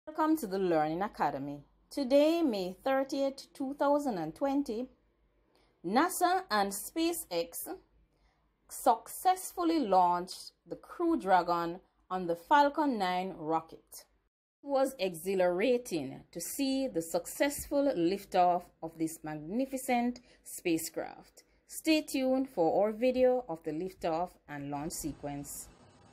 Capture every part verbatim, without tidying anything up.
Welcome to the Learning Academy. Today, May thirtieth, two thousand twenty, NASA and SpaceX successfully launched the Crew Dragon on the Falcon nine rocket. It was exhilarating to see the successful liftoff of this magnificent spacecraft. Stay tuned for our video of the liftoff and launch sequence.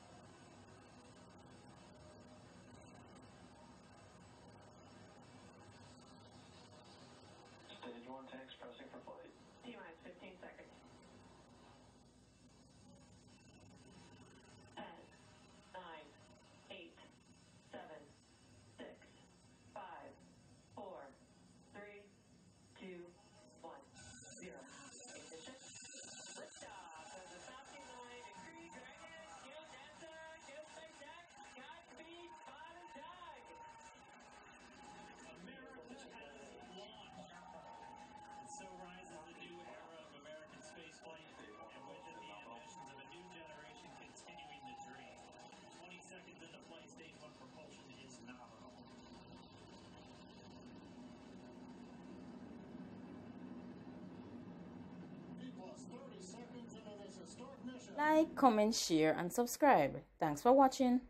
Stage one tanks pressing for flight. T minus fifteen seconds. ten, nine, eight, seven, six, five, four, three, two, one, zero. Ignition. Liftoff of the Falcon nine and Crew Dragon. Go NASA, go SpaceX, Godspeed, Bob and Doug. America has launched. And so rises the new era of American spaceflight, and with it the ambitions of a new generation continuing the dream. twenty seconds into flight, stage one propulsion is nominal. V plus thirty seconds into this historic mission. Like, comment, share, and subscribe. Thanks for watching.